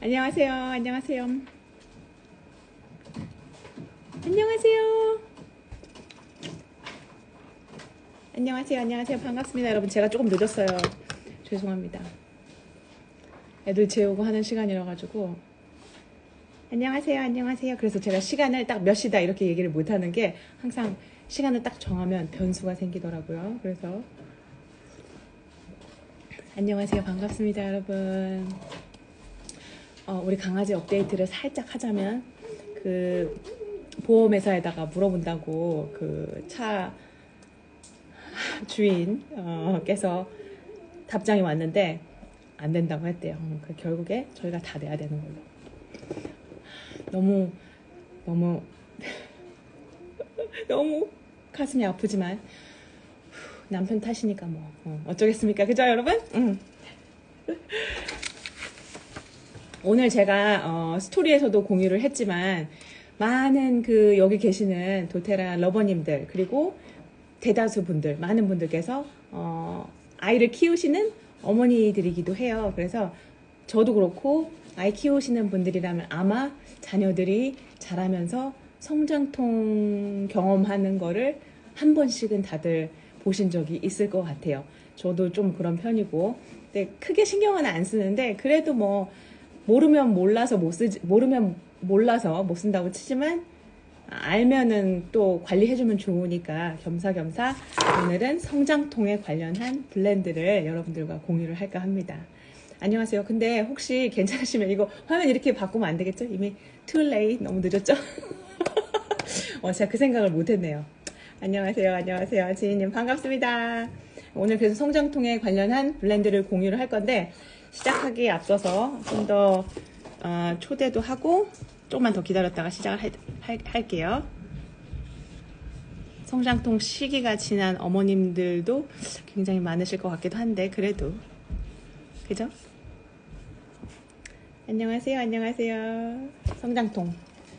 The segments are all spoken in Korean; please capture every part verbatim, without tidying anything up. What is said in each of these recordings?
안녕하세요. 안녕하세요. 안녕하세요. 안녕하세요. 안녕하세요. 반갑습니다. 여러분, 제가 조금 늦었어요. 죄송합니다. 애들 재우고 하는 시간이라 가지고. 안녕하세요. 안녕하세요. 그래서 제가 시간을 딱 몇 시다 이렇게 얘기를 못 하는 게 항상 시간을 딱 정하면 변수가 생기더라고요. 그래서 안녕하세요. 반갑습니다, 여러분. 어, 우리 강아지 업데이트를 살짝 하자면 그 보험회사에다가 물어본다고 그 차 주인께서 답장이 왔는데 안 된다고 했대요. 그 결국에 저희가 다 내야 되는 걸로. 너무 너무 너무 가슴이 아프지만 남편 탓이니까 뭐 어, 어쩌겠습니까, 그죠 여러분? 응. 오늘 제가 어, 스토리에서도 공유를 했지만 많은 그 여기 계시는 도테라 러버님들 그리고 대다수 분들 많은 분들께서 어, 아이를 키우시는 어머니들이기도 해요. 그래서 저도 그렇고 아이 키우시는 분들이라면 아마 자녀들이 자라면서 성장통 경험하는 거를 한 번씩은 다들 보신 적이 있을 것 같아요. 저도 좀 그런 편이고 근데 크게 신경은 안 쓰는데 그래도 뭐 모르면 몰라서 못 쓰지, 모르면 몰라서 못 쓴다고 치지만 알면은 또 관리해주면 좋으니까 겸사겸사 오늘은 성장통에 관련한 블렌드를 여러분들과 공유를 할까 합니다. 안녕하세요. 근데 혹시 괜찮으시면 이거 화면 이렇게 바꾸면 안 되겠죠? 이미 too late, 너무 늦었죠? 어, 제가 그 생각을 못했네요. 안녕하세요. 안녕하세요. 지인님 반갑습니다. 오늘 그래서 성장통에 관련한 블렌드를 공유를 할 건데 시작하기에 앞서서 좀 더 어, 초대도 하고 조금만 더 기다렸다가 시작을 할, 할, 할게요. 성장통 시기가 지난 어머님들도 굉장히 많으실 것 같기도 한데 그래도 그죠? 안녕하세요. 안녕하세요. 성장통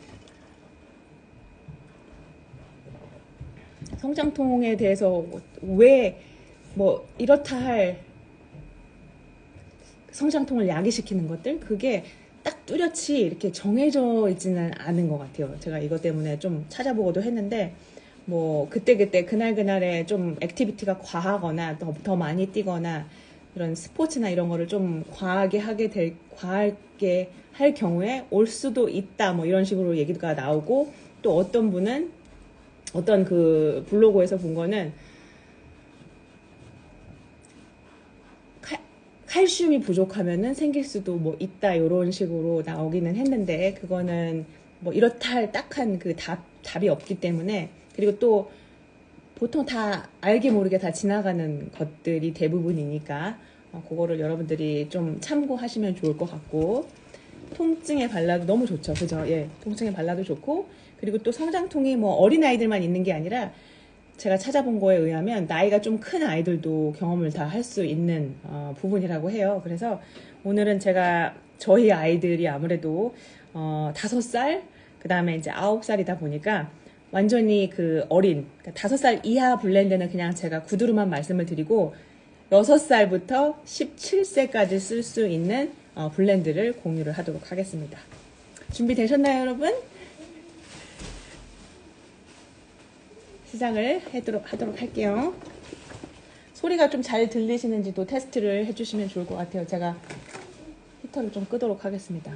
성장통에 대해서 왜 뭐 이렇다 할 성장통을 야기시키는 것들 그게 딱 뚜렷이 이렇게 정해져 있지는 않은 것 같아요. 제가 이것 때문에 좀 찾아보고도 했는데 뭐 그때그때 그날그날에 좀 액티비티가 과하거나 더, 더 많이 뛰거나 이런 스포츠나 이런 거를 좀 과하게 하게 될 과하게 할 경우에 올 수도 있다 뭐 이런 식으로 얘기가 나오고 또 어떤 분은 어떤 그 블로그에서 본 거는 칼슘이 부족하면은 생길 수도 뭐 있다 이런 식으로 나오기는 했는데 그거는 뭐 이렇다 할 딱한 그 답, 답이 없기 때문에 그리고 또 보통 다 알게 모르게 다 지나가는 것들이 대부분이니까 어, 그거를 여러분들이 좀 참고하시면 좋을 것 같고 통증에 발라도 너무 좋죠. 그죠? 예, 통증에 발라도 좋고 그리고 또 성장통이 뭐 어린아이들만 있는 게 아니라 제가 찾아본 거에 의하면 나이가 좀 큰 아이들도 경험을 다 할 수 있는 어, 부분이라고 해요. 그래서 오늘은 제가 저희 아이들이 아무래도 어, 다섯 살, 그 다음에 이제 아홉 살이다 보니까 완전히 그 어린, 그러니까 다섯 살 이하 블렌드는 그냥 제가 구두로만 말씀을 드리고 여섯 살부터 십칠 세까지 쓸 수 있는 어, 블렌드를 공유를 하도록 하겠습니다. 준비되셨나요, 여러분? 시작을 하도록, 하도록 할게요. 소리가 좀 잘 들리시는지도 테스트를 해주시면 좋을 것 같아요. 제가 히터를 좀 끄도록 하겠습니다.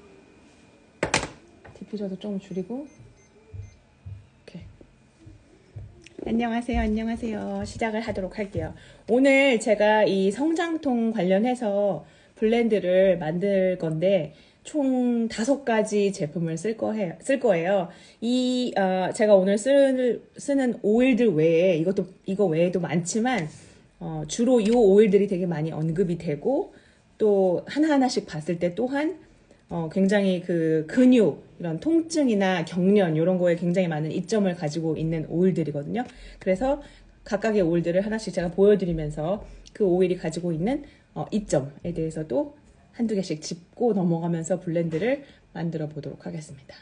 디퓨저도 좀 줄이고. 오케이. 안녕하세요. 안녕하세요. 시작을 하도록 할게요. 오늘 제가 이 성장통 관련해서 블렌드를 만들 건데 총 다섯 가지 제품을 쓸 거예요. 쓸 거예요. 이 어, 제가 오늘 쓸, 쓰는 오일들 외에 이것도 이거 외에도 많지만 어, 주로 이 오일들이 되게 많이 언급이 되고 또 하나하나씩 봤을 때 또한 어, 굉장히 그 근육 이런 통증이나 경련 이런 거에 굉장히 많은 이점을 가지고 있는 오일들이거든요. 그래서 각각의 오일들을 하나씩 제가 보여드리면서 그 오일이 가지고 있는 어, 이점에 대해서도 한두 개씩 짚고 넘어가면서 블렌드를 만들어 보도록 하겠습니다.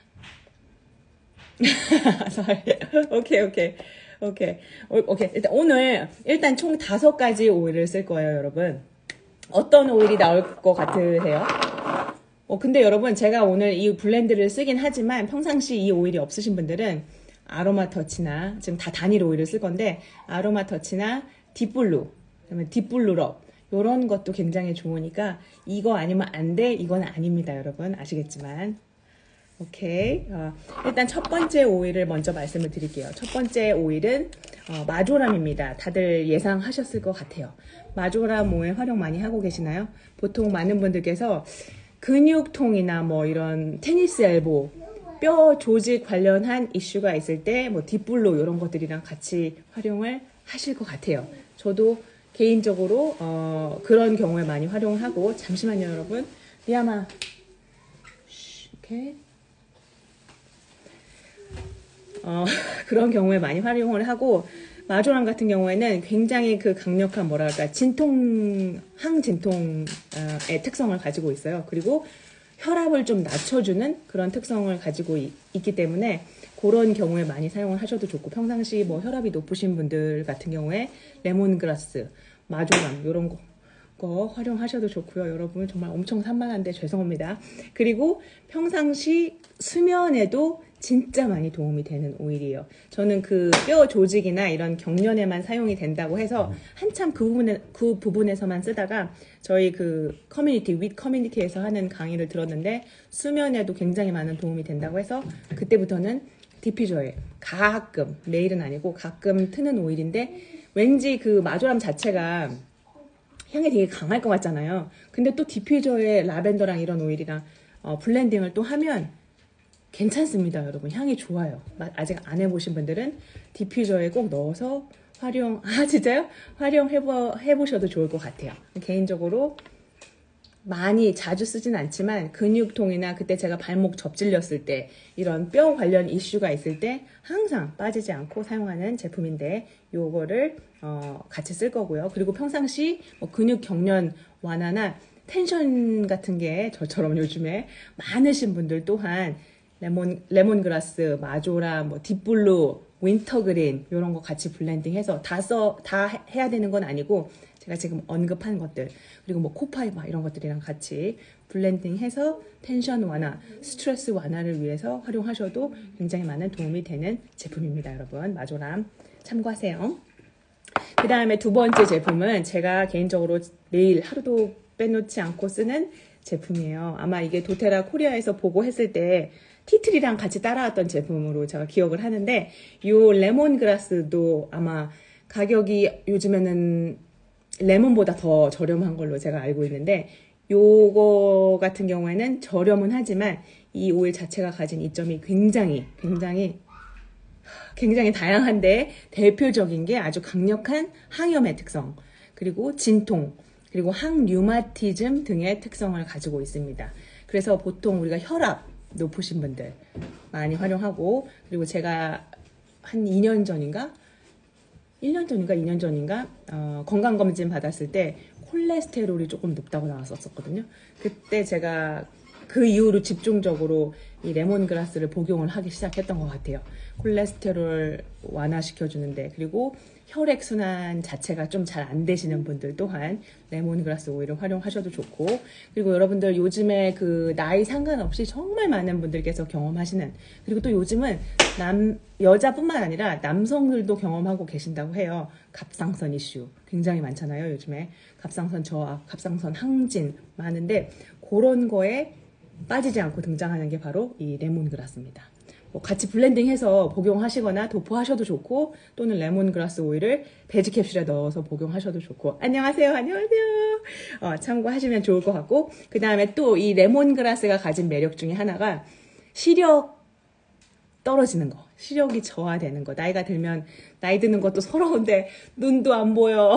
오케이, 오케이, 오케이, 오케이. 일단 오늘 일단 총 다섯 가지 오일을 쓸 거예요, 여러분. 어떤 오일이 나올 것 같으세요? 어, 근데 여러분, 제가 오늘 이 블렌드를 쓰긴 하지만 평상시 이 오일이 없으신 분들은 아로마 터치나, 지금 다 단일 오일을 쓸 건데, 아로마 터치나 딥블루, 그다음에 딥블루럽, 요런 것도 굉장히 좋으니까, 이거 아니면 안 돼? 이건 아닙니다, 여러분. 아시겠지만. 오케이. 어, 일단 첫 번째 오일을 먼저 말씀을 드릴게요. 첫 번째 오일은 어, 마조람입니다. 다들 예상하셨을 것 같아요. 마조람 오일 활용 많이 하고 계시나요? 보통 많은 분들께서 근육통이나 뭐 이런 테니스 엘보, 뼈 조직 관련한 이슈가 있을 때 뭐 딥블루 이런 것들이랑 같이 활용을 하실 것 같아요. 저도 개인적으로 어, 그런 경우에 많이 활용하고, 잠시만요 여러분. 리아마. 오케이. 어, 그런 경우에 많이 활용을 하고, 마조람 같은 경우에는 굉장히 그 강력한 뭐랄까 진통, 항진통의 특성을 가지고 있어요. 그리고 혈압을 좀 낮춰주는 그런 특성을 가지고 이, 있기 때문에 그런 경우에 많이 사용을 하셔도 좋고, 평상시 뭐 혈압이 높으신 분들 같은 경우에 레몬그라스, 마조람 이런 거, 거 활용하셔도 좋고요. 여러분 정말 엄청 산만한데 죄송합니다. 그리고 평상시 수면에도 진짜 많이 도움이 되는 오일이에요. 저는 그 뼈 조직이나 이런 경련에만 사용이 된다고 해서 한참 그 부분에, 그 부분에서만 쓰다가 저희 그 커뮤니티, 윗 커뮤니티에서 하는 강의를 들었는데 수면에도 굉장히 많은 도움이 된다고 해서 그때부터는 디퓨저에 가끔, 매일은 아니고 가끔 트는 오일인데, 왠지 그 마조람 자체가 향이 되게 강할 것 같잖아요. 근데 또 디퓨저에 라벤더랑 이런 오일이랑 어, 블렌딩을 또 하면 괜찮습니다, 여러분. 향이 좋아요. 아직 안 해보신 분들은 디퓨저에 꼭 넣어서 활용, 아, 진짜요? 활용해보, 해보셔도 좋을 것 같아요. 개인적으로 많이 자주 쓰진 않지만 근육통이나 그때 제가 발목 접질렸을 때 이런 뼈 관련 이슈가 있을 때 항상 빠지지 않고 사용하는 제품인데, 요거를 어, 같이 쓸 거고요. 그리고 평상시 뭐 근육 경련 완화나 텐션 같은 게 저처럼 요즘에 많으신 분들 또한 레몬, 레몬그라스, 마조라, 뭐 딥블루, 윈터그린 이런 거 같이 블렌딩해서 다 써, 다 해야 되는 건 아니고 제가 지금 언급한 것들, 그리고 뭐 코파이바 이런 것들이랑 같이 블렌딩해서 텐션 완화, 스트레스 완화를 위해서 활용하셔도 굉장히 많은 도움이 되는 제품입니다, 여러분. 마조람 참고하세요. 그 다음에 두 번째 제품은 제가 개인적으로 매일 하루도 빼놓지 않고 쓰는 제품이에요. 아마 이게 도테라 코리아에서 보고 했을 때 티트리랑 같이 따라왔던 제품으로 제가 기억을 하는데, 요 레몬그라스도 아마 가격이 요즘에는 레몬보다 더 저렴한 걸로 제가 알고 있는데, 요거 같은 경우에는 저렴은 하지만 이 오일 자체가 가진 이점이 굉장히 굉장히 굉장히 다양한데, 대표적인 게 아주 강력한 항염의 특성, 그리고 진통, 그리고 항류마티즘 등의 특성을 가지고 있습니다. 그래서 보통 우리가 혈압 높으신 분들 많이 활용하고, 그리고 제가 한 이 년 전인가? 일 년 전인가? 이 년 전인가? 어, 건강검진 받았을 때 콜레스테롤이 조금 높다고 나왔었거든요. 그때 제가 그 이후로 집중적으로 이 레몬그라스를 복용을 하기 시작했던 것 같아요. 콜레스테롤 완화시켜주는데, 그리고 혈액순환 자체가 좀 잘 안 되시는 분들 또한 레몬그라스 오일을 활용하셔도 좋고, 그리고 여러분들 요즘에 그 나이 상관없이 정말 많은 분들께서 경험하시는, 그리고 또 요즘은 남, 여자뿐만 아니라 남성들도 경험하고 계신다고 해요. 갑상선 이슈 굉장히 많잖아요, 요즘에. 갑상선 저하, 갑상선 항진 많은데, 그런 거에 빠지지 않고 등장하는 게 바로 이 레몬그라스입니다. 뭐 같이 블렌딩해서 복용하시거나 도포하셔도 좋고, 또는 레몬그라스 오일을 베지 캡슐에 넣어서 복용하셔도 좋고. 안녕하세요, 안녕하세요. 어, 참고하시면 좋을 것 같고, 그 다음에 또 이 레몬그라스가 가진 매력 중에 하나가 시력 떨어지는 거, 시력이 저하되는 거. 나이가 들면 나이 드는 것도 서러운데 눈도 안 보여.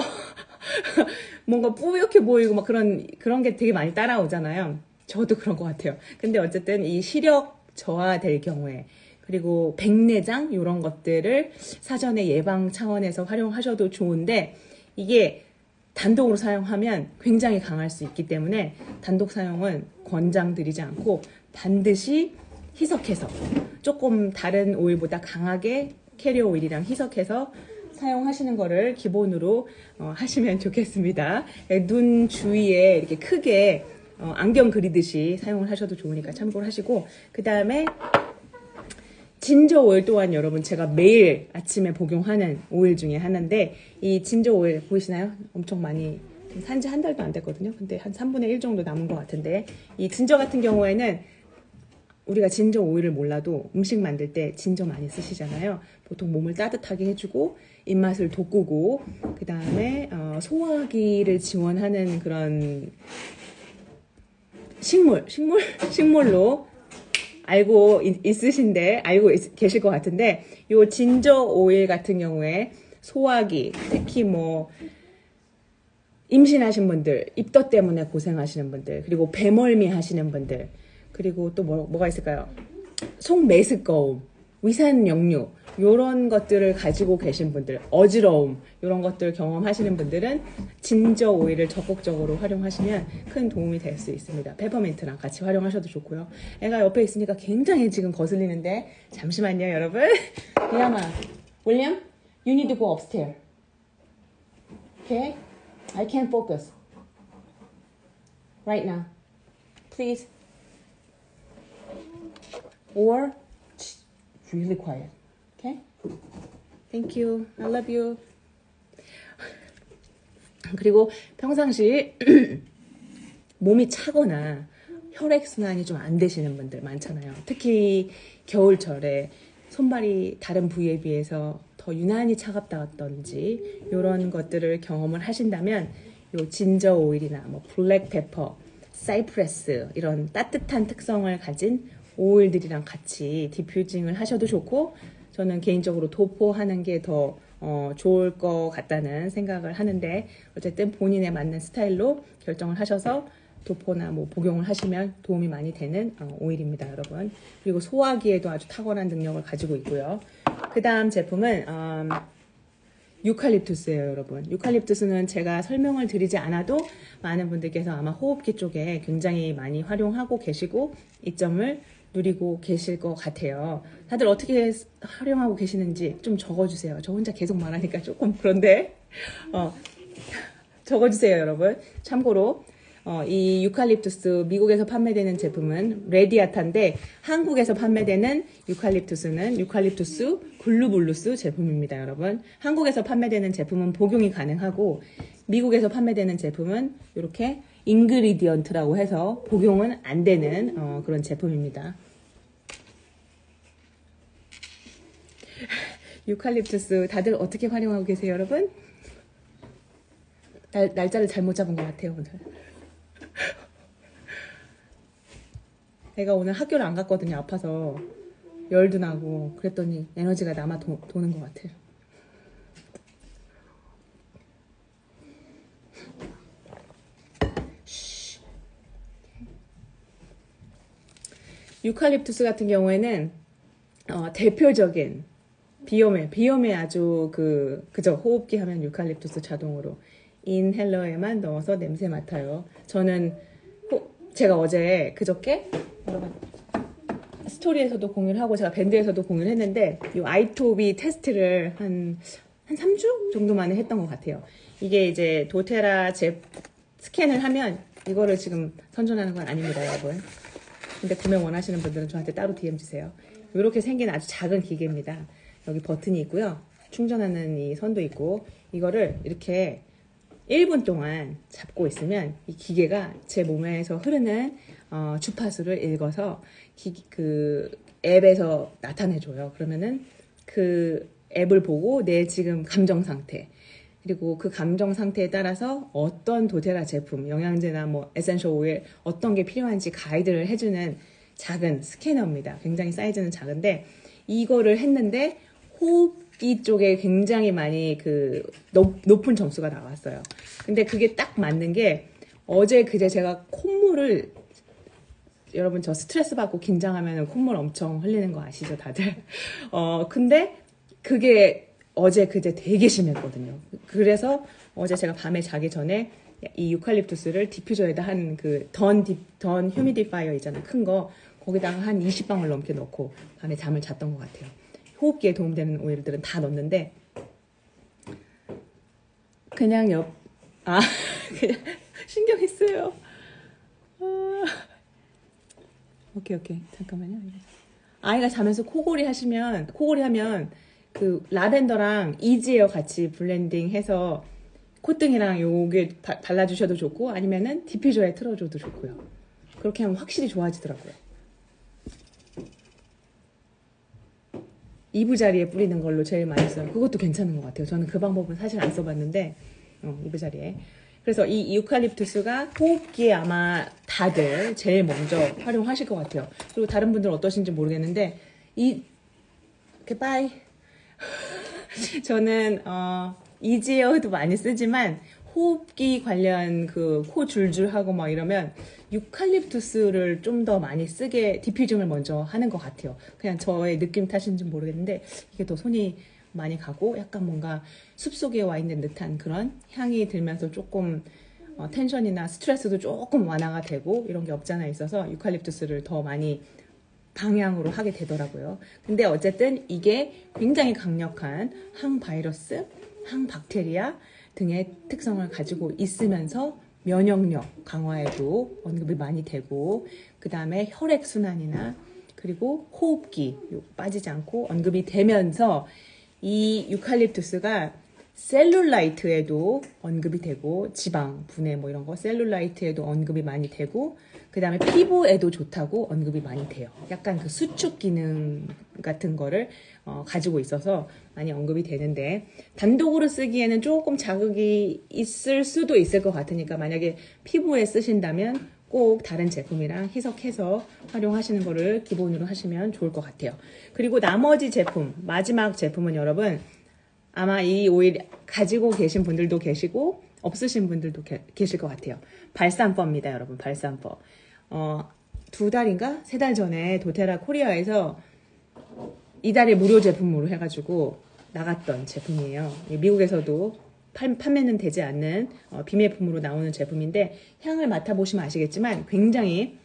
뭔가 뿌옇게 보이고 막 그런 그런 게 되게 많이 따라오잖아요. 저도 그런 것 같아요. 근데 어쨌든 이 시력 저하될 경우에, 그리고 백내장 이런 것들을 사전에 예방 차원에서 활용하셔도 좋은데, 이게 단독으로 사용하면 굉장히 강할 수 있기 때문에 단독 사용은 권장드리지 않고 반드시 희석해서 조금 다른 오일보다 강하게 캐리어 오일이랑 희석해서 사용하시는 거를 기본으로 어, 하시면 좋겠습니다. 눈 주위에 이렇게 크게 어, 안경 그리듯이 사용을 하셔도 좋으니까 참고를 하시고, 그 다음에 진저 오일 또한 여러분 제가 매일 아침에 복용하는 오일 중에 하나인데, 이 진저 오일 보이시나요? 엄청 많이 산지 한 달도 안 됐거든요. 근데 한 삼분의 일 정도 남은 것 같은데, 이 진저 같은 경우에는 우리가 진저 오일을 몰라도 음식 만들 때 진저 많이 쓰시잖아요. 보통 몸을 따뜻하게 해주고 입맛을 돋구고, 그 다음에 어, 소화기를 지원하는 그런 식물, 식물, 식물로 알고 있, 있으신데 알고 있, 계실 것 같은데, 요 진저 오일 같은 경우에 소화기, 특히 뭐 임신하신 분들, 입덧 때문에 고생하시는 분들, 그리고 배멀미 하시는 분들, 그리고 또 뭐, 뭐가 있을까요? 속매스꺼움, 위산역류, 요런 것들을 가지고 계신 분들, 어지러움, 요런 것들 경험하시는 분들은 진저 오일을 적극적으로 활용하시면 큰 도움이 될 수 있습니다. 페퍼민트랑 같이 활용하셔도 좋고요. 애가 옆에 있으니까 굉장히 지금 거슬리는데, 잠시만요, 여러분. 리아마, 윌리엄, you need to go upstairs. Okay? I can't focus. Right now. Please. Or really quiet. Okay? Thank you. I love you. 그리고 평상시 몸이 차거나 혈액순환이 좀 안 되시는 분들 많잖아요. 특히 겨울철에 손발이 다른 부위에 비해서 더 유난히 차갑다든지 이런 것들을 경험을 하신다면, 요 진저 오일이나 뭐 블랙페퍼, 사이프레스 이런 따뜻한 특성을 가진 오일들이랑 같이 디퓨징을 하셔도 좋고, 저는 개인적으로 도포하는 게 더 어, 좋을 것 같다는 생각을 하는데, 어쨌든 본인에 맞는 스타일로 결정을 하셔서 도포나 뭐 복용을 하시면 도움이 많이 되는 어, 오일입니다, 여러분. 그리고 소화기에도 아주 탁월한 능력을 가지고 있고요. 그 다음 제품은 음, 유칼립투스예요, 여러분. 유칼립투스는 제가 설명을 드리지 않아도 많은 분들께서 아마 호흡기 쪽에 굉장히 많이 활용하고 계시고 이점을 누리고 계실 것 같아요. 다들 어떻게 활용하고 계시는지 좀 적어주세요. 저 혼자 계속 말하니까 조금 그런데 어, 적어주세요, 여러분. 참고로 어, 이 유칼립투스 미국에서 판매되는 제품은 레디아타인데, 한국에서 판매되는 유칼립투스는 유칼립투스 글루블루스 제품입니다, 여러분. 한국에서 판매되는 제품은 복용이 가능하고, 미국에서 판매되는 제품은 이렇게 인그리디언트라고 해서 복용은 안 되는 어, 그런 제품입니다. 유칼립투스 다들 어떻게 활용하고 계세요, 여러분? 날, 날짜를 잘못 잡은 것 같아요, 오늘. 애가 오늘 학교를 안 갔거든요, 아파서. 열도 나고 그랬더니 에너지가 남아 도, 도는 것 같아요. 쉬. 유칼립투스 같은 경우에는 어, 대표적인 비염에 비염에 아주 그 그저 호흡기 하면 유칼립투스 자동으로 인헬러에만 넣어서 냄새 맡아요. 저는 호, 제가 어제 그저께 여러분 스토리에서도 공유를 하고 제가 밴드에서도 공유를 했는데, 이 아이토비 테스트를 한, 한 삼 주 정도 만에 했던 것 같아요. 이게 이제 도테라 제 스캔을 하면, 이거를 지금 선전하는 건 아닙니다, 여러분. 근데 구매 원하시는 분들은 저한테 따로 디엠 주세요. 이렇게 생긴 아주 작은 기계입니다. 여기 버튼이 있고요. 충전하는 이 선도 있고, 이거를 이렇게 일 분 동안 잡고 있으면 이 기계가 제 몸에서 흐르는 어, 주파수를 읽어서 기, 그 앱에서 나타내줘요. 그러면은 그 앱을 보고 내 지금 감정 상태, 그리고 그 감정 상태에 따라서 어떤 도테라 제품, 영양제나 뭐 에센셜 오일 어떤 게 필요한지 가이드를 해주는 작은 스캐너입니다. 굉장히 사이즈는 작은데, 이거를 했는데 호흡기 쪽에 굉장히 많이 그 높, 높은 점수가 나왔어요. 근데 그게 딱 맞는 게, 어제 그제 제가 콧물을, 여러분 저 스트레스 받고 긴장하면 콧물 엄청 흘리는 거 아시죠, 다들? 어 근데 그게 어제 그제 되게 심했거든요. 그래서 어제 제가 밤에 자기 전에 이 유칼립투스를 디퓨저에다 한 그 던 던 휴미디파이어 있잖아요, 큰 거, 거기다가 한 이십 방울 넘게 넣고 밤에 잠을 잤던 것 같아요. 호흡기에 도움되는 오일들은 다 넣었는데, 그냥 옆, 아, 그냥 신경이 쓰여요. 오케이, 오케이. 잠깐만요. 아이가 자면서 코골이 하시면, 코골이 하면 그 라벤더랑 이지에어 같이 블렌딩 해서 콧등이랑 요게 바, 발라주셔도 좋고 아니면은 디퓨저에 틀어줘도 좋고요. 그렇게 하면 확실히 좋아지더라고요. 이부자리에 뿌리는 걸로 제일 많이 써요. 그것도 괜찮은 것 같아요. 저는 그 방법은 사실 안 써봤는데 어, 이부자리에. 그래서 이 유칼립투스가 호흡기에 아마 다들 제일 먼저 활용하실 것 같아요. 그리고 다른 분들은 어떠신지 모르겠는데 이 이렇게 빠이 저는 어, 이지에어도 많이 쓰지만 호흡기 관련 그 코 줄줄하고 막 이러면 유칼립투스를 좀 더 많이 쓰게 디퓨징을 먼저 하는 것 같아요. 그냥 저의 느낌 탓인지 모르겠는데 이게 더 손이 많이 가고 약간 뭔가 숲속에 와 있는 듯한 그런 향이 들면서 조금 어, 텐션이나 스트레스도 조금 완화가 되고 이런 게 없잖아 있어서 유칼립투스를 더 많이 방향으로 하게 되더라고요. 근데 어쨌든 이게 굉장히 강력한 항바이러스, 항박테리아 등의 특성을 가지고 있으면서 면역력 강화에도 언급이 많이 되고 그 다음에 혈액순환이나 그리고 호흡기 빠지지 않고 언급이 되면서 이 유칼립투스가 셀룰라이트에도 언급이 되고 지방, 분해 뭐 이런 거 셀룰라이트에도 언급이 많이 되고 그 다음에 피부에도 좋다고 언급이 많이 돼요. 약간 그 수축 기능 같은 거를 어, 가지고 있어서 많이 언급이 되는데 단독으로 쓰기에는 조금 자극이 있을 수도 있을 것 같으니까 만약에 피부에 쓰신다면 꼭 다른 제품이랑 희석해서 활용하시는 거를 기본으로 하시면 좋을 것 같아요. 그리고 나머지 제품, 마지막 제품은 여러분 아마 이 오일 가지고 계신 분들도 계시고 없으신 분들도 게, 계실 것 같아요. 발산퍼입니다, 여러분. 발산퍼. 어, 두 달인가? 세 달 전에 도테라 코리아에서 이달에 무료 제품으로 해가지고 나갔던 제품이에요. 미국에서도 판, 판매는 되지 않는 어, 비매품으로 나오는 제품인데 향을 맡아보시면 아시겠지만 굉장히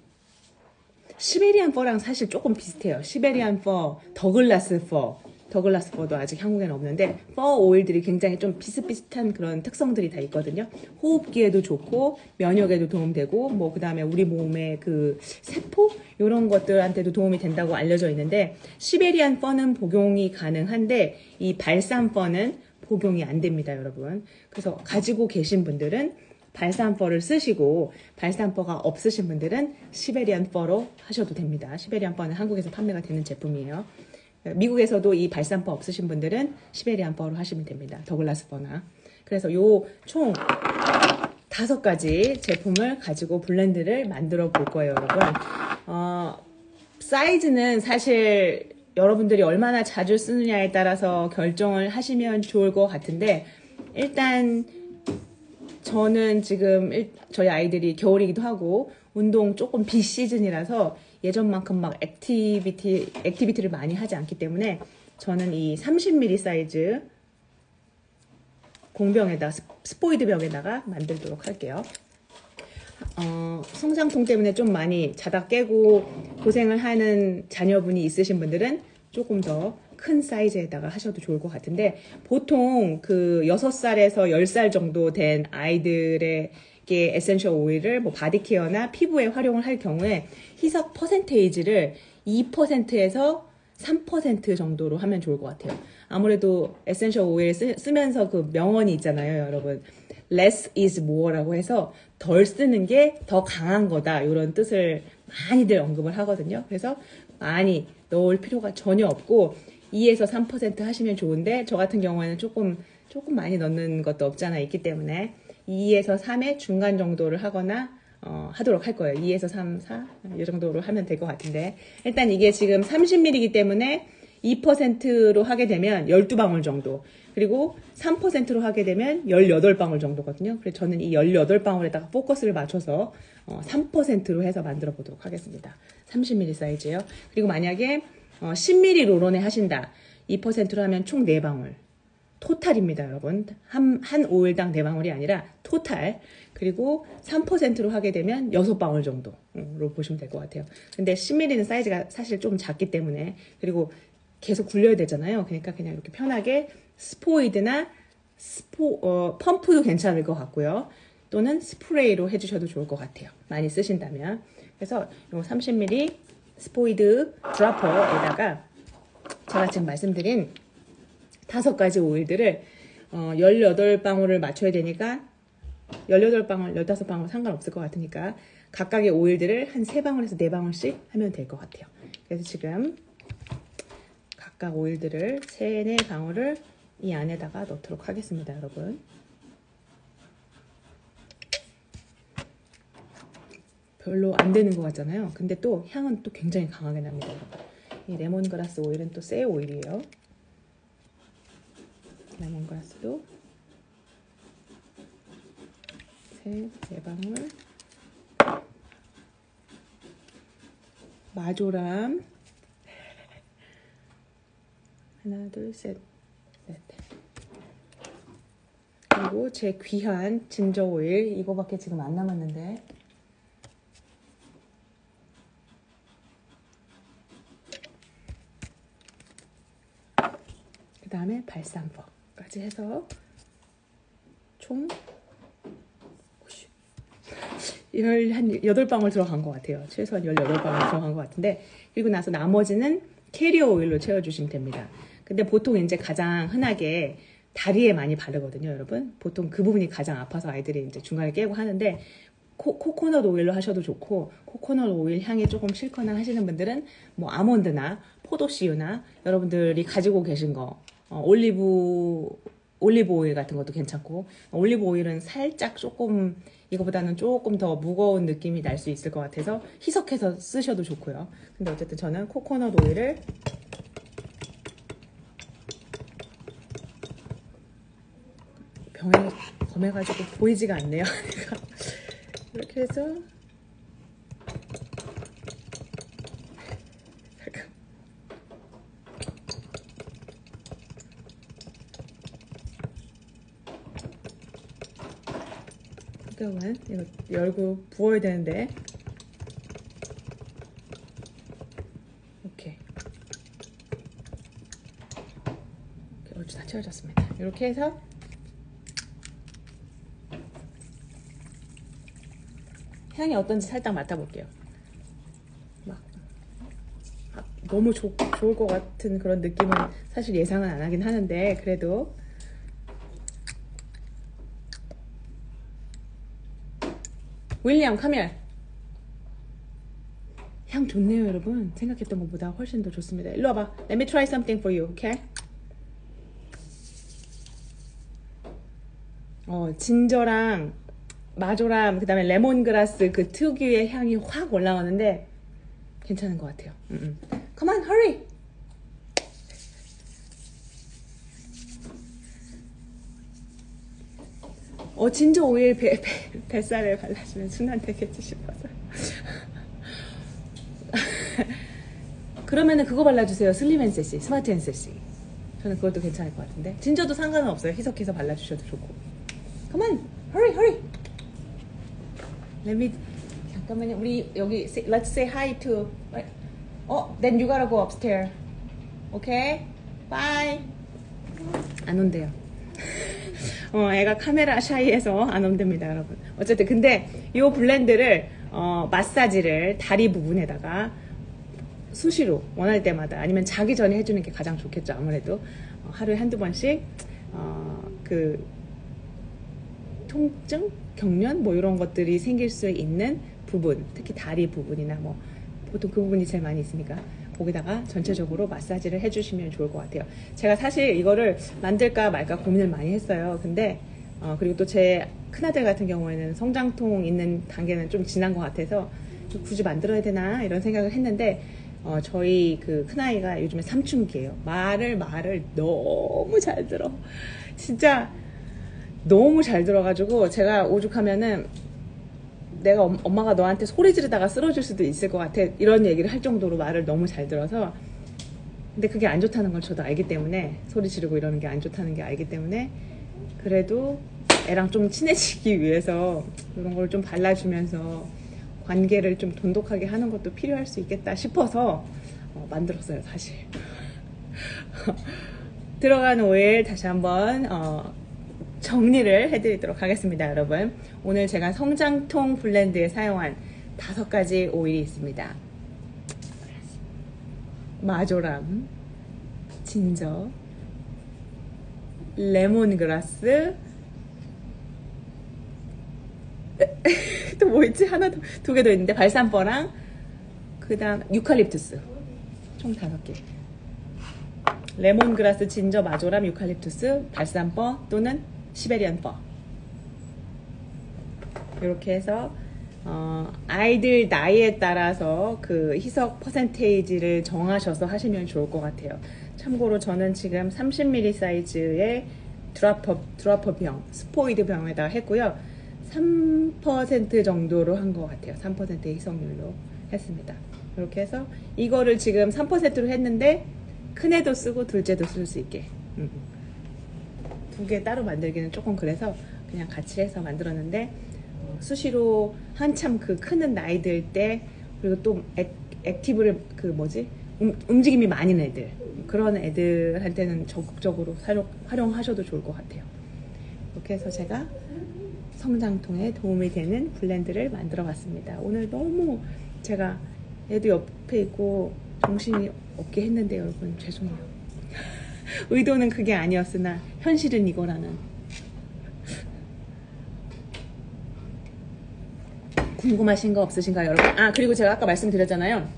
시베리안 퍼랑 사실 조금 비슷해요. 시베리안 퍼, 더글라스 퍼, 더글라스 퍼도 아직 한국에는 없는데 퍼 오일들이 굉장히 좀 비슷비슷한 그런 특성들이 다 있거든요. 호흡기에도 좋고 면역에도 도움되고 뭐 그 다음에 우리 몸의 그 세포 이런 것들한테도 도움이 된다고 알려져 있는데 시베리안 퍼는 복용이 가능한데 이 발산 퍼는 복용이 안 됩니다, 여러분. 그래서 가지고 계신 분들은 발산 퍼를 쓰시고 발산 퍼가 없으신 분들은 시베리안 퍼로 하셔도 됩니다. 시베리안 퍼는 한국에서 판매가 되는 제품이에요. 미국에서도 이 발산퍼 없으신 분들은 시베리안 퍼로 하시면 됩니다. 더글라스 퍼나. 그래서 요 총 다섯 가지 제품을 가지고 블렌드를 만들어 볼 거예요, 여러분. 어, 사이즈는 사실 여러분들이 얼마나 자주 쓰느냐에 따라서 결정을 하시면 좋을 것 같은데 일단 저는 지금 일, 저희 아이들이 겨울이기도 하고 운동 조금 비시즌이라서 예전만큼 막 액티비티, 액티비티를 많이 하지 않기 때문에 저는 이 삼십 밀리리터 사이즈 공병에다, 스포이드 병에다가 만들도록 할게요. 어, 성장통 때문에 좀 많이 자다 깨고 고생을 하는 자녀분이 있으신 분들은 조금 더 큰 사이즈에다가 하셔도 좋을 것 같은데 보통 그 여섯 살에서 열 살 정도 된 아이들의 에센셜 오일을 뭐 바디케어나 피부에 활용을 할 경우에 희석 퍼센테이지를 이 퍼센트에서 삼 퍼센트 정도로 하면 좋을 것 같아요. 아무래도 에센셜 오일 쓰, 쓰면서 그 명언이 있잖아요, 여러분. less is more라고 해서 덜 쓰는 게 더 강한 거다. 이런 뜻을 많이들 언급을 하거든요. 그래서 많이 넣을 필요가 전혀 없고 이에서 삼 퍼센트 하시면 좋은데 저 같은 경우에는 조금 조금 많이 넣는 것도 없잖아 있기 때문에 이에서 삼의 중간 정도를 하거나 어, 하도록 할 거예요. 이에서 삼, 사 이 정도로 하면 될 것 같은데 일단 이게 지금 삼십 밀리리터이기 때문에 이 퍼센트로 하게 되면 열두 방울 정도 그리고 삼 퍼센트로 하게 되면 열여덟 방울 정도거든요. 그래서 저는 이 열여덟 방울에다가 포커스를 맞춰서 어, 삼 퍼센트로 해서 만들어 보도록 하겠습니다. 삼십 밀리리터 사이즈예요. 그리고 만약에 어, 십 밀리리터 롤온에 하신다. 이 퍼센트로 하면 총 네 방울. 토탈입니다, 여러분. 한, 한 오일당 네 방울이 아니라 토탈. 그리고 삼 퍼센트로 하게 되면 여섯 방울 정도로 보시면 될 것 같아요. 근데 십 밀리리터는 사이즈가 사실 좀 작기 때문에 그리고 계속 굴려야 되잖아요. 그러니까 그냥 이렇게 편하게 스포이드나 스포, 어, 펌프도 괜찮을 것 같고요. 또는 스프레이로 해주셔도 좋을 것 같아요. 많이 쓰신다면. 그래서 이 삼십 밀리리터 스포이드 드라퍼에다가 제가 지금 말씀드린 다섯 가지 오일들을 어, 열여덟 방울을 맞춰야 되니까 열여덟 방울, 열다섯 방울 상관없을 것 같으니까 각각의 오일들을 한 세 방울에서 네 방울씩 하면 될 것 같아요. 그래서 지금 각각 오일들을 세, 네 방울을 이 안에다가 넣도록 하겠습니다, 여러분. 별로 안 되는 것 같잖아요. 근데 또 향은 또 굉장히 강하게 납니다, 여러분. 이 레몬그라스 오일은 또 새 오일이에요. 레몬그라스도 세, 네 방울. 마조람 하나, 둘, 셋, 넷. 그리고 제 귀한 진저 오일 이거밖에 지금 안 남았는데 그 다음에 발산퍼까지 해서 총 한 여덟 방울 들어간 것 같아요. 최소한 열여덟 방울 들어간 것 같은데 그리고 나서 나머지는 캐리어 오일로 채워주시면 됩니다. 근데 보통 이제 가장 흔하게 다리에 많이 바르거든요, 여러분. 보통 그 부분이 가장 아파서 아이들이 이제 중간에 깨고 하는데 코, 코코넛 오일로 하셔도 좋고 코코넛 오일 향이 조금 싫거나 하시는 분들은 뭐 아몬드나 포도씨유나 여러분들이 가지고 계신 거 어, 올리브 올리브 오일 같은 것도 괜찮고 올리브 오일은 살짝 조금 이거보다는 조금 더 무거운 느낌이 날 수 있을 것 같아서 희석해서 쓰셔도 좋고요. 근데 어쨌든 저는 코코넛 오일을 병에 검해가지고 보이지가 않네요. 이렇게 해서 잠깐 잠깐만 이거 열고 부어야 되는데 오케이 얼추 다 채워졌습니다. 이렇게 해서 향이 어떤지 살짝 맡아볼게요. 막, 막 너무 좋, 좋을 것 같은 그런 느낌은 사실 예상은 안 하긴 하는데 그래도 윌리엄 카멜 향 좋네요, 여러분. 생각했던 것보다 훨씬 더 좋습니다. 일로 와봐. Let me try something for you, okay? 어, 진저랑 마조람, 그 다음에 레몬그라스 그 특유의 향이 확 올라오는데 괜찮은 것 같아요. 음, 음. Come on, hurry! 어, 진저 오일 배, 배, 뱃살에 발라주면 순한 되겠지 싶어서. 그러면은 그거 발라주세요. 슬림 앤 세시, 스마트 앤 세시. 저는 그것도 괜찮을 것 같은데. 진저도 상관은 없어요. 희석해서 발라주셔도 좋고. Come on, hurry, hurry! Let me, 잠깐만요. 우리 여기, let's say hi to, 어, then you gotta go upstairs. Okay? Bye. 안 온대요. 어, 애가 카메라 샤이해서 안 온답니다, 여러분. 어쨌든 근데 이 블렌드를 어, 마사지를 다리 부분에다가 수시로 원할 때마다 아니면 자기 전에 해주는 게 가장 좋겠죠. 아무래도 어, 하루에 한두 번씩 어, 그 통증, 경련 뭐 이런 것들이 생길 수 있는 부분, 특히 다리 부분이나 뭐 보통 그 부분이 제일 많이 있으니까 거기다가 전체적으로 마사지를 해주시면 좋을 것 같아요. 제가 사실 이거를 만들까 말까 고민을 많이 했어요. 근데 어, 그리고 또 제 큰아들 같은 경우에는 성장통 있는 단계는 좀 지난 것 같아서 굳이 만들어야 되나 이런 생각을 했는데 어, 저희 그 큰아이가 요즘에 삼춘기예요. 말을 말을 너무 잘 들어. 진짜 너무 잘 들어가지고 제가 오죽하면은 내가 엄마가 너한테 소리 지르다가 쓰러질 수도 있을 것 같아 이런 얘기를 할 정도로 말을 너무 잘 들어서 근데 그게 안 좋다는 걸 저도 알기 때문에 소리 지르고 이러는 게 안 좋다는 게 알기 때문에 그래도 애랑 좀 친해지기 위해서 이런 걸 좀 발라주면서 관계를 좀 돈독하게 하는 것도 필요할 수 있겠다 싶어서 어, 만들었어요 사실. 들어간 오일 다시 한번 어, 정리를 해드리도록 하겠습니다, 여러분. 오늘 제가 성장통 블렌드에 사용한 다섯 가지 오일이 있습니다. 마조람, 진저, 레몬그라스, 또 뭐 있지? 하나 더, 두 개 더 있는데, 발산버랑, 그 다음, 유칼립투스. 총 다섯 개. 레몬그라스, 진저, 마조람, 유칼립투스, 발산버 또는 시베리안버. 이렇게 해서, 어, 아이들 나이에 따라서 그 희석 퍼센테이지를 정하셔서 하시면 좋을 것 같아요. 참고로 저는 지금 삼십 밀리리터 사이즈의 드라퍼, 드라퍼 병, 스포이드 병에다 했고요. 삼 퍼센트 정도로 한 것 같아요. 삼 퍼센트의 희석률로 했습니다. 이렇게 해서 이거를 지금 삼 퍼센트로 했는데 큰애도 쓰고 둘째도 쓸 수 있게. 음. 두 개 따로 만들기는 조금 그래서 그냥 같이 해서 만들었는데, 어, 수시로 한참 그 크는 나이 들 때, 그리고 또 액, 액티브를 그 뭐지 음, 움직임이 많은 애들, 그런 애들한테는 적극적으로 사용, 활용하셔도 좋을 것 같아요. 이렇게 해서 제가 성장통에 도움이 되는 블렌드를 만들어 봤습니다. 오늘 너무 제가 얘도 옆에 있고 정신이 없게 했는데 여러분 죄송해요. 의도는 그게 아니었으나 현실은 이거라는. 궁금하신 거 없으신가요, 여러분? 아, 그리고 제가 아까 말씀드렸잖아요.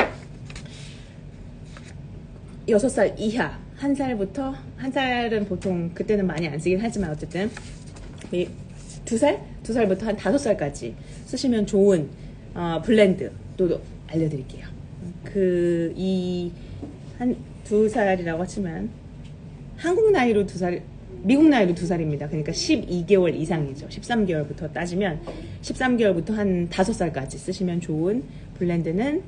여섯 살 이하, 한 살부터, 한 살은 보통 그때는 많이 안 쓰긴 하지만 어쨌든 두 살? 두 살부터 한 다섯 살까지 쓰시면 좋은 어, 블렌드 또 알려드릴게요. 그, 이, 한 두 살이라고 하지만 한국 나이로 두 살, 미국 나이로 두 살입니다. 그러니까 십이 개월 이상이죠. 십삼 개월부터 따지면 십삼 개월부터 한 다섯 살까지 쓰시면 좋은 블렌드는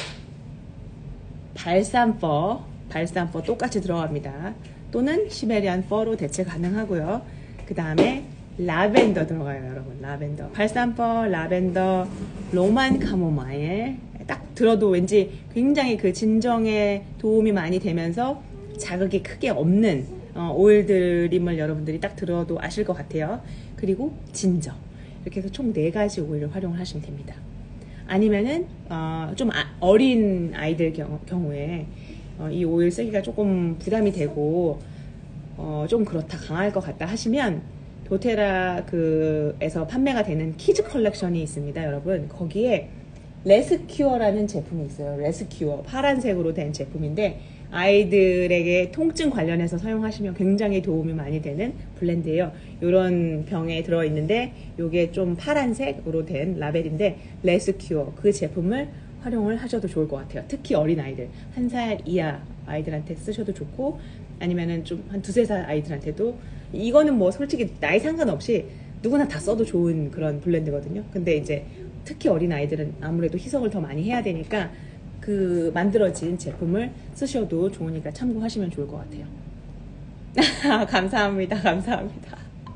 발산퍼, 발산퍼 똑같이 들어갑니다. 또는 시베리안 퍼로 대체 가능하고요. 그 다음에 라벤더 들어가요, 여러분. 라벤더. 발산퍼, 라벤더, 로만 카모마일. 딱 들어도 왠지 굉장히 그 진정에 도움이 많이 되면서 자극이 크게 없는 어, 오일들임을 여러분들이 딱 들어도 아실 것 같아요. 그리고 진저. 이렇게 해서 총 네 가지 오일을 활용을 하시면 됩니다. 아니면은 어, 좀 아, 어린 아이들 경우, 경우에 어, 이 오일 쓰기가 조금 부담이 되고 어, 좀 그렇다, 강할 것 같다 하시면 도테라 그에서 판매가 되는 키즈 컬렉션이 있습니다, 여러분. 거기에 레스큐어라는 제품이 있어요. 레스큐어, 파란색으로 된 제품인데 아이들에게 통증 관련해서 사용하시면 굉장히 도움이 많이 되는 블렌드예요. 이런 병에 들어있는데 이게 좀 파란색으로 된 라벨인데 레스큐어, 그 제품을 활용을 하셔도 좋을 것 같아요. 특히 어린아이들, 한 살 이하 아이들한테 쓰셔도 좋고, 아니면은 좀 한 두세 살 아이들한테도, 이거는 뭐 솔직히 나이 상관없이 누구나 다 써도 좋은 그런 블렌드거든요. 근데 이제 특히 어린아이들은 아무래도 희석을 더 많이 해야 되니까 그 만들어진 제품을 쓰셔도 좋으니까 참고하시면 좋을 것 같아요. 감사합니다. 감사합니다.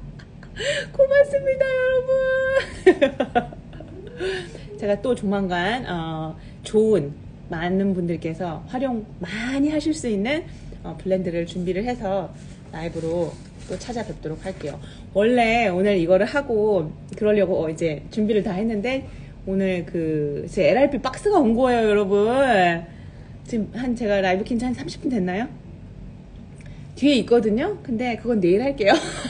고맙습니다, 여러분. 제가 또 조만간 어, 좋은 많은 분들께서 활용 많이 하실 수 있는 어, 블렌드를 준비를 해서 라이브로 또 찾아뵙도록 할게요. 원래 오늘 이거를 하고 그러려고 어, 이제 준비를 다 했는데 오늘 그 제 엘알피 박스가 온 거예요, 여러분. 지금 한 제가 라이브 킨지 한 삼십 분 됐나요? 뒤에 있거든요. 근데 그건 내일 할게요.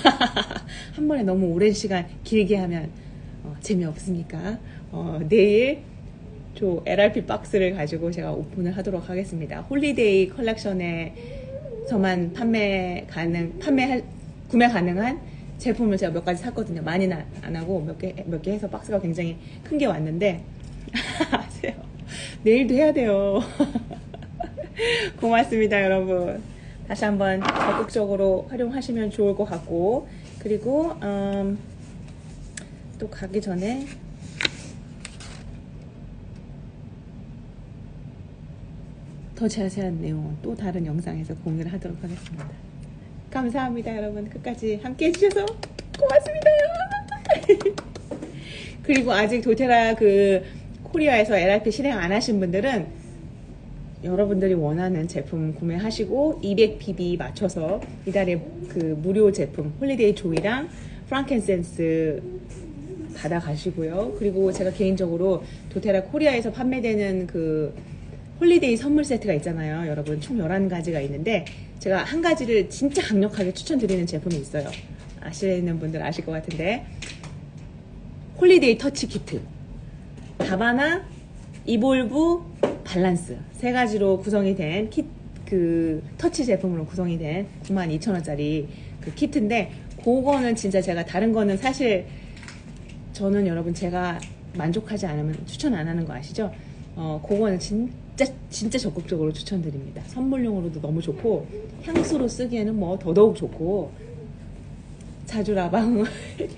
한 번에 너무 오랜 시간 길게 하면 어, 재미없으니까 어, 내일 저 엘알피 박스를 가지고 제가 오픈을 하도록 하겠습니다. 홀리데이 컬렉션에서만 판매 가능, 판매 구매 가능한 제품을 제가 몇 가지 샀거든요. 많이는 안 하고 몇 개, 몇 개 해서 박스가 굉장히 큰 게 왔는데 아세요? 내일도 해야 돼요. 고맙습니다, 여러분. 다시 한번 적극적으로 활용하시면 좋을 것 같고, 그리고 음, 또 가기 전에 더 자세한 내용은 또 다른 영상에서 공유를 하도록 하겠습니다. 감사합니다, 여러분. 끝까지 함께 해주셔서 고맙습니다. 그리고 아직 도테라 그 코리아에서 엘알피 실행 안 하신 분들은 여러분들이 원하는 제품 구매하시고 이백 피비 맞춰서 이달에 그 무료 제품 홀리데이 조이랑 프랑켄센스 받아가시고요. 그리고 제가 개인적으로 도테라 코리아에서 판매되는 그 홀리데이 선물 세트가 있잖아요. 여러분 총 열한 가지가 있는데 제가 한 가지를 진짜 강력하게 추천드리는 제품이 있어요. 아시는 분들 아실 것 같은데 홀리데이 터치 키트 다바나, 이볼브, 밸런스 세 가지로 구성이 된 키, 그 터치 제품으로 구성이 된 구만 이천 원짜리 그 키트인데 그거는 진짜 제가 다른 거는 사실 저는 여러분 제가 만족하지 않으면 추천 안 하는 거 아시죠? 어, 그거는 진짜 진짜 적극적으로 추천드립니다. 선물용으로도 너무 좋고 향수로 쓰기에는 뭐 더더욱 좋고 자주라방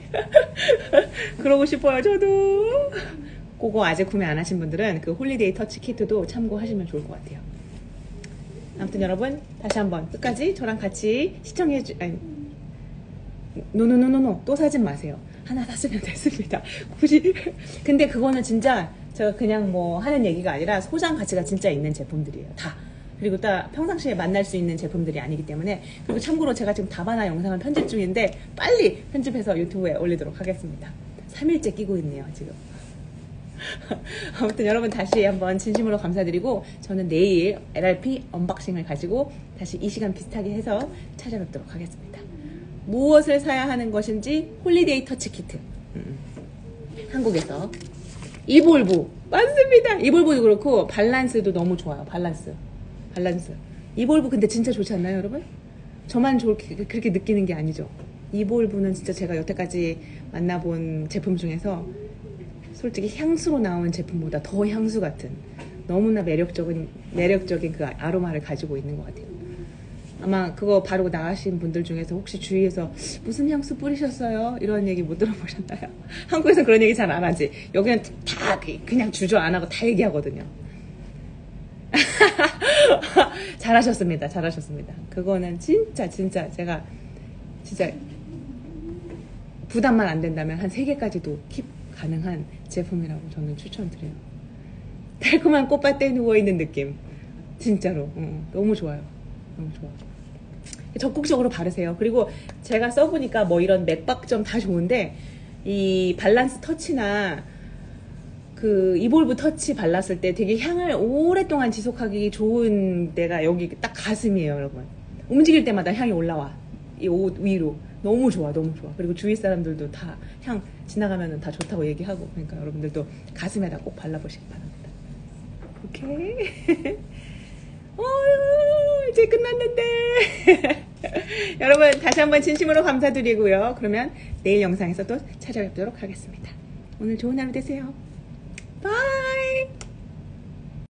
그러고 싶어요 저도. 그거 아직 구매 안 하신 분들은 그 홀리데이 터치 키트도 참고하시면 좋을 것 같아요. 아무튼 여러분 다시 한번 끝까지 저랑 같이 시청해 주 아니 노노노노노 또 사진 마세요. 하나 샀으면 됐습니다. 굳이 근데 그거는 진짜 제가 그냥 뭐 하는 얘기가 아니라 소장 가치가 진짜 있는 제품들이에요 다. 그리고 또 평상시에 만날 수 있는 제품들이 아니기 때문에. 그리고 참고로 제가 지금 다바나 영상을 편집 중인데 빨리 편집해서 유튜브에 올리도록 하겠습니다. 삼 일째 끼고 있네요 지금. 아무튼 여러분 다시 한번 진심으로 감사드리고 저는 내일 엘알피 언박싱을 가지고 다시 이 시간 비슷하게 해서 찾아뵙도록 하겠습니다. 무엇을 사야 하는 것인지 홀리데이 터치 키트 음. 한국에서 이볼브 맞습니다. 이볼브도 그렇고 밸런스도 너무 좋아요. 밸런스 밸런스 이볼브 근데 진짜 좋지 않나요 여러분? 저만 좋게 그렇게 느끼는 게 아니죠. 이볼브는 진짜 제가 여태까지 만나본 제품 중에서 솔직히 향수로 나온 제품보다 더 향수 같은 너무나 매력적인 매력적인 그 아로마를 가지고 있는 것 같아요. 아마 그거 바르고 나가신 분들 중에서 혹시 주위에서 무슨 향수 뿌리셨어요? 이런 얘기 못 들어보셨나요? 한국에서는 그런 얘기 잘 안 하지. 여기는 다 그냥 주저 안 하고 다 얘기하거든요. 잘하셨습니다. 잘하셨습니다. 그거는 진짜 진짜 제가 진짜 부담만 안 된다면 한 세 개까지도 킵 가능한 제품이라고 저는 추천드려요. 달콤한 꽃밭에 누워있는 느낌 진짜로 어, 너무 좋아요. 너무 좋아. 적극적으로 바르세요. 그리고 제가 써보니까 뭐 이런 맥박점 다 좋은데 이 밸런스 터치나 그 이볼브 터치 발랐을 때 되게 향을 오랫동안 지속하기 좋은 데가 여기 딱 가슴이에요 여러분. 움직일 때마다 향이 올라와 이 옷 위로. 너무 좋아 너무 좋아. 그리고 주위 사람들도 다 향 지나가면 다 좋다고 얘기하고 그러니까 여러분들도 가슴에다 꼭 발라보시기 바랍니다. 오케이. 어, 이제 끝났는데 여러분 다시 한번 진심으로 감사드리고요. 그러면 내일 영상에서 또 찾아뵙도록 하겠습니다. 오늘 좋은 하루 되세요. 바이.